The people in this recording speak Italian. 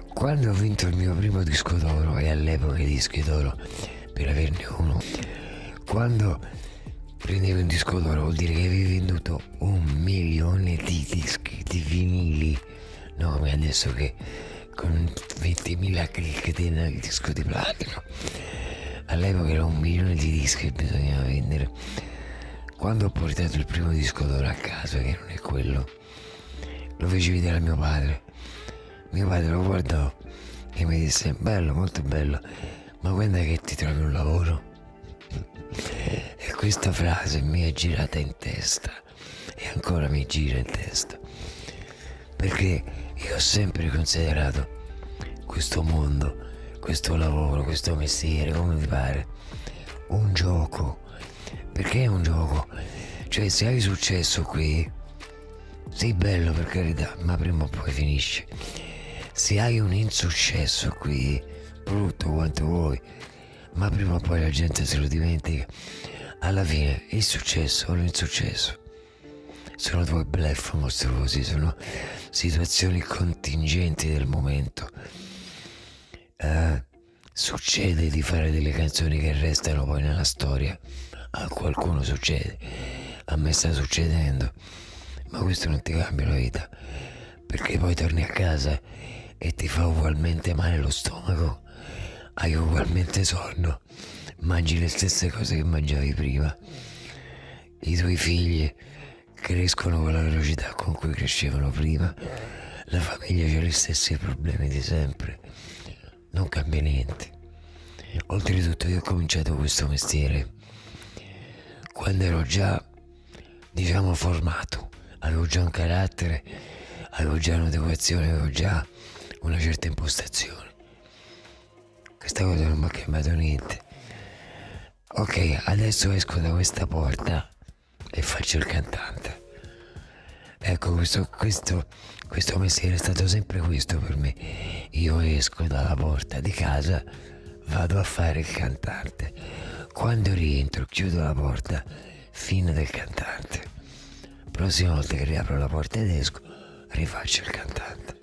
Quando ho vinto il mio primo disco d'oro, e all'epoca i dischi d'oro, per averne uno, quando prendevi un disco d'oro vuol dire che avevi venduto 1 milione di dischi, di vinili, no come adesso che con 20.000 click tiene il disco di platino. All'epoca era 1 milione di dischi che bisognava vendere. Quando ho portato il primo disco d'oro a casa, che non è quello, lo feci vedere a mio padre. Mio padre lo guardò e mi disse: bello, molto bello, ma quando è che ti trovi un lavoro? E questa frase mi è girata in testa e ancora mi gira in testa, perché io ho sempre considerato questo mondo, questo lavoro, questo mestiere, come vi pare, un gioco. Perché è un gioco? Cioè, se hai successo qui, sei bello per carità, ma prima o poi finisce. Se hai un insuccesso qui, brutto quanto vuoi, ma prima o poi la gente se lo dimentica. Alla fine il successo o l'insuccesso sono due bluff mostruosi, sono situazioni contingenti del momento. Succede di fare delle canzoni che restano poi nella storia, a qualcuno succede, a me sta succedendo, ma questo non ti cambia la vita, perché poi torni a casa e ti fa ugualmente male lo stomaco, hai ugualmente sonno, mangi le stesse cose che mangiavi prima, i tuoi figli crescono con la velocità con cui crescevano prima, la famiglia ha gli stessi problemi di sempre, non cambia niente. Oltretutto io ho cominciato questo mestiere quando ero già, diciamo, formato, avevo già un carattere, avevo già un'educazione, avevo già una certa impostazione. Questa cosa non mi ha cambiato niente. Ok, adesso esco da questa porta e faccio il cantante. Ecco, questo mestiere è stato sempre questo per me. Io esco dalla porta di casa, vado a fare il cantante. Quando rientro, chiudo la porta, fine del cantante. Prossima volta che riapro la porta ed esco, rifaccio il cantante.